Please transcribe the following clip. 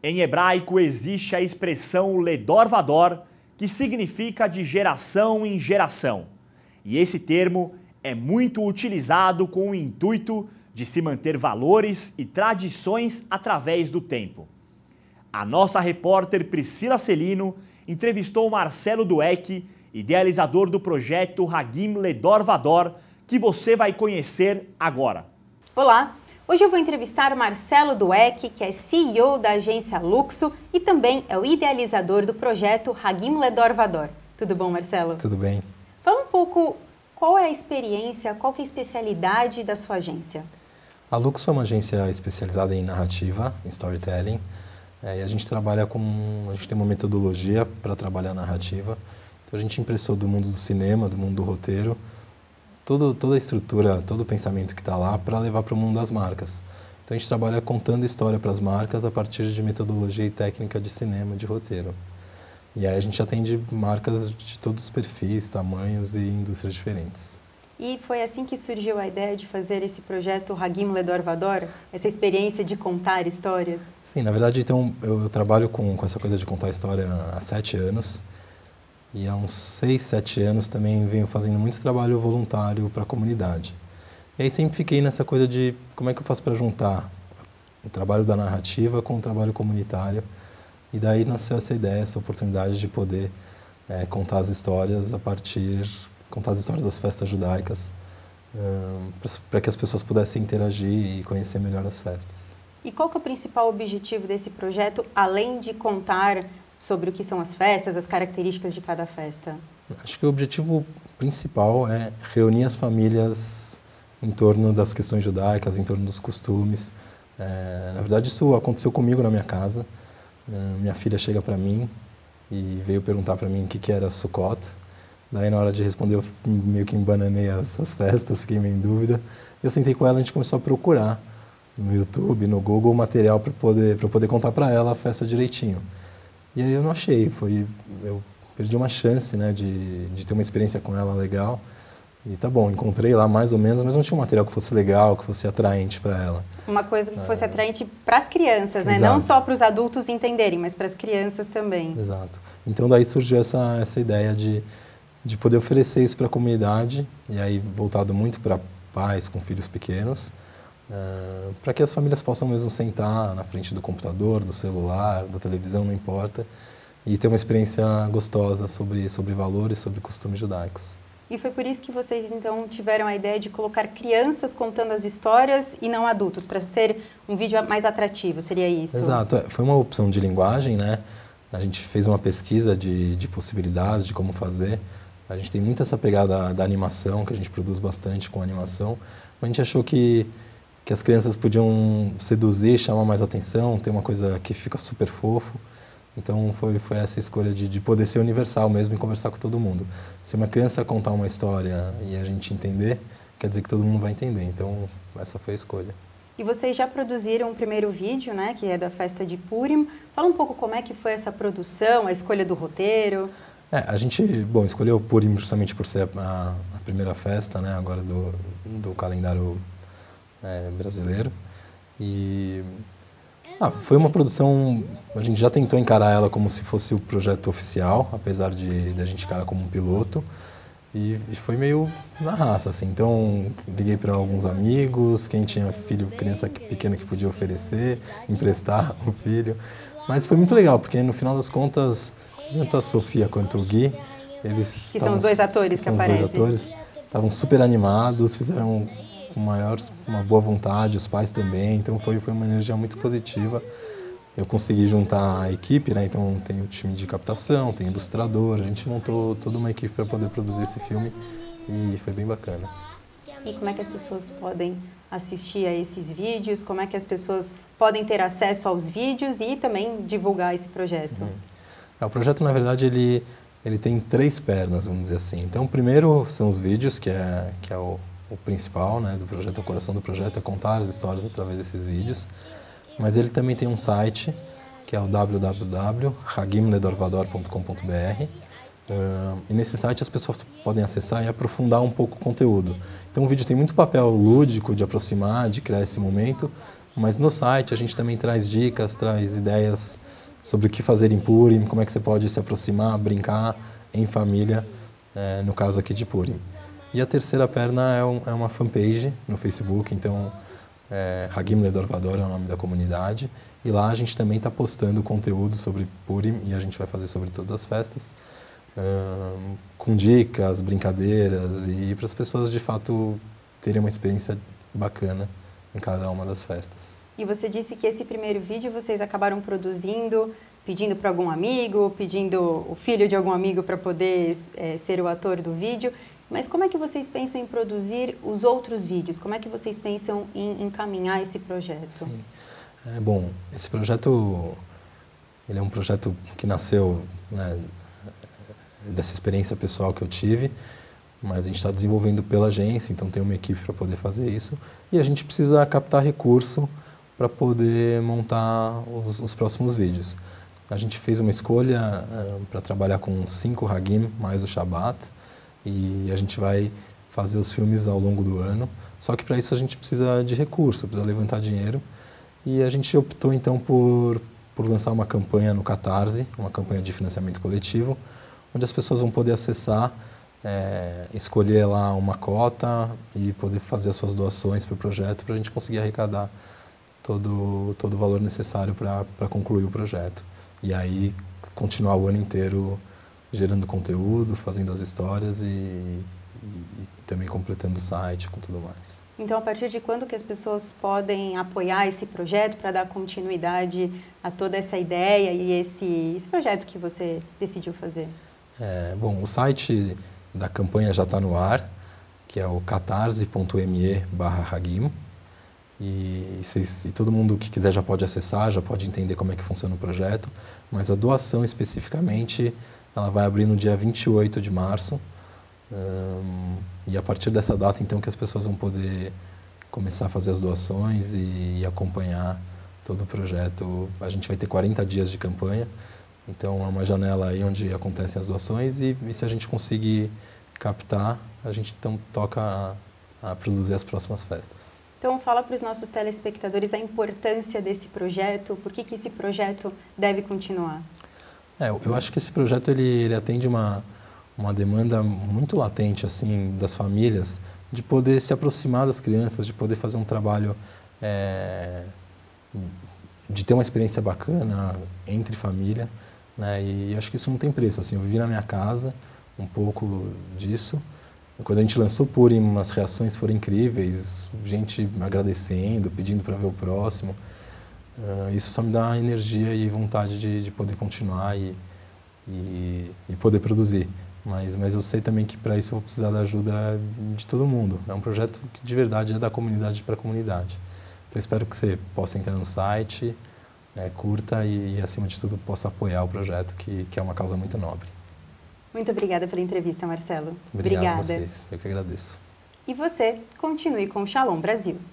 Em hebraico existe a expressão ledor vador, que significa de geração em geração. E esse termo é muito utilizado com o intuito de se manter valores e tradições através do tempo. A nossa repórter Priscila Celino entrevistou Marcelo Dweck, idealizador do projeto Hagim Ledor Vador, que você vai conhecer agora. Olá! Hoje eu vou entrevistar Marcelo Dweck, que é CEO da agência Luxo e também é o idealizador do projeto Hagim Ledor Vador. Tudo bom, Marcelo? Tudo bem. Fala um pouco qual é a experiência, qual que é a especialidade da sua agência? A Luxo é uma agência especializada em narrativa, em storytelling. E a gente trabalha a gente tem uma metodologia para trabalhar a narrativa. Então a gente impressou do mundo do cinema, do mundo do roteiro, toda a estrutura, todo o pensamento que está lá para levar para o mundo das marcas. Então a gente trabalha contando história para as marcas a partir de metodologia e técnica de cinema, de roteiro. E aí a gente atende marcas de todos os perfis, tamanhos e indústrias diferentes. E foi assim que surgiu a ideia de fazer esse projeto Hagim Ledor Vador? Essa experiência de contar histórias? Sim, na verdade, então, eu trabalho com essa coisa de contar história há 7 anos. E há uns 6, 7 anos também venho fazendo muito trabalho voluntário para a comunidade. E aí sempre fiquei nessa coisa de como é que eu faço para juntar o trabalho da narrativa com o trabalho comunitário. E daí nasceu essa ideia, essa oportunidade de poder contar as histórias contar as histórias das festas judaicas, para que as pessoas pudessem interagir e conhecer melhor as festas. E qual que é o principal objetivo desse projeto, além de contar sobre o que são as festas, as características de cada festa? Acho que o objetivo principal é reunir as famílias em torno das questões judaicas, em torno dos costumes. Na verdade, isso aconteceu comigo na minha casa. Minha filha chega para mim e veio perguntar para mim o que era Sukkot. Daí, na hora de responder, eu meio que embananei as festas, fiquei meio em dúvida. Eu sentei com ela e a gente começou a procurar no YouTube, no Google, material para eu poder contar para ela a festa direitinho. E aí eu não achei, eu perdi uma chance, né, de ter uma experiência com ela legal. E tá bom, encontrei lá mais ou menos, mas não tinha um material que fosse legal, que fosse atraente para ela. Uma coisa que fosse atraente para as crianças, né? Exato. Não só para os adultos entenderem, mas para as crianças também. Exato. Então daí surgiu essa ideia de poder oferecer isso para a comunidade, e aí voltado muito para pais com filhos pequenos, para que as famílias possam mesmo sentar na frente do computador, do celular, da televisão, não importa, e ter uma experiência gostosa sobre valores, sobre costumes judaicos. E foi por isso que vocês, então, tiveram a ideia de colocar crianças contando as histórias e não adultos, para ser um vídeo mais atrativo, seria isso? Exato. Foi uma opção de linguagem, né? A gente fez uma pesquisa de possibilidades, de como fazer. A gente tem muito essa pegada da animação, que a gente produz bastante com animação. Mas a gente achou que as crianças podiam seduzir, chamar mais atenção, ter uma coisa que fica super fofo. Então foi essa escolha de poder ser universal mesmo e conversar com todo mundo. Se uma criança contar uma história e a gente entender, quer dizer que todo mundo vai entender. Então essa foi a escolha. E vocês já produziram o primeiro vídeo, né, que é da festa de Purim. Fala um pouco como é que foi essa produção, a escolha do roteiro. A gente, escolheu o Purim justamente por ser a primeira festa, né, agora do calendário brasileiro. E foi uma produção, a gente já tentou encarar ela como se fosse o projeto oficial, apesar de a gente encarar como um piloto. E foi meio na raça, assim. Então, liguei para alguns amigos, quem tinha criança pequena que podia oferecer, emprestar o filho. Mas foi muito legal, porque no final das contas, tanto a Sofia quanto o Gui, que são os dois atores que aparecem. Estavam super animados, fizeram com uma boa vontade, os pais também, então foi uma energia muito positiva. Eu consegui juntar a equipe, né? Então tem o time de captação, tem ilustrador, a gente montou toda uma equipe para poder produzir esse filme e foi bem bacana. E como é que as pessoas podem assistir a esses vídeos? Como é que as pessoas podem ter acesso aos vídeos e também divulgar esse projeto? O projeto, na verdade, ele tem 3 pernas, vamos dizer assim. Então, o primeiro são os vídeos, que é o principal, né, do projeto, o coração do projeto, é contar as histórias através desses vídeos. Mas ele também tem um site, que é o www.hagimledorvador.com.br. E nesse site as pessoas podem acessar e aprofundar um pouco o conteúdo. Então o vídeo tem muito papel lúdico de aproximar, de criar esse momento, Mas no site a gente também traz dicas, traz ideias sobre o que fazer em Purim, como é que você pode se aproximar, brincar em família, no caso aqui de Purim. E a terceira perna é uma fanpage no Facebook, então Hagim Ledor Vador é o nome da comunidade. E lá a gente também está postando conteúdo sobre Purim e a gente vai fazer sobre todas as festas, com dicas, brincadeiras e para as pessoas de fato terem uma experiência bacana em cada uma das festas. E você disse que esse primeiro vídeo vocês acabaram produzindo, pedindo para algum amigo, pedindo o filho de algum amigo para poder ser o ator do vídeo. Mas como é que vocês pensam em produzir os outros vídeos? Como é que vocês pensam em encaminhar esse projeto? Sim. Bom, esse projeto ele é um projeto que nasceu, né, dessa experiência pessoal que eu tive, mas a gente está desenvolvendo pela agência, então tem uma equipe para poder fazer isso. E a gente precisa captar recurso para poder montar os próximos vídeos. A gente fez uma escolha para trabalhar com 5 Hagim mais o Shabbat, e a gente vai fazer os filmes ao longo do ano. Só que para isso a gente precisa de recurso, precisa levantar dinheiro. E a gente optou então por lançar uma campanha no Catarse, uma campanha de financiamento coletivo, onde as pessoas vão poder acessar, escolher lá uma cota e poder fazer as suas doações para o projeto, para a gente conseguir arrecadar todo o valor necessário para concluir o projeto. E aí continuar o ano inteiro gerando conteúdo, fazendo as histórias e também completando o site com tudo mais. Então, a partir de quando que as pessoas podem apoiar esse projeto para dar continuidade a toda essa ideia e esse projeto que você decidiu fazer? Bom, o site da campanha já está no ar, que é o catarse.me/Hagim. E todo mundo que quiser já pode acessar, já pode entender como é que funciona o projeto. Mas a doação especificamente, ela vai abrir no dia 28 de março. E a partir dessa data, então, que as pessoas vão poder começar a fazer as doações e acompanhar todo o projeto. A gente vai ter 40 dias de campanha, então é uma janela aí onde acontecem as doações e se a gente conseguir captar, a gente então toca a produzir as próximas festas. Então, fala para os nossos telespectadores a importância desse projeto, por que esse projeto deve continuar? Eu acho que esse projeto ele atende uma demanda muito latente assim das famílias de poder se aproximar das crianças, de poder fazer um trabalho, de ter uma experiência bacana entre família, né? E acho que isso não tem preço. Assim, eu vivi na minha casa um pouco disso. Quando a gente lançou Purim, as reações foram incríveis, gente agradecendo, pedindo para ver o próximo. Isso só me dá energia e vontade de poder continuar e poder produzir. Mas eu sei também que para isso eu vou precisar da ajuda de todo mundo. É um projeto que de verdade é da comunidade para a comunidade. Então espero que você possa entrar no site, curta e acima de tudo possa apoiar o projeto, que é uma causa muito nobre. Muito obrigada pela entrevista, Marcelo. Obrigado a vocês, eu que agradeço. E você, continue com o Shalom Brasil.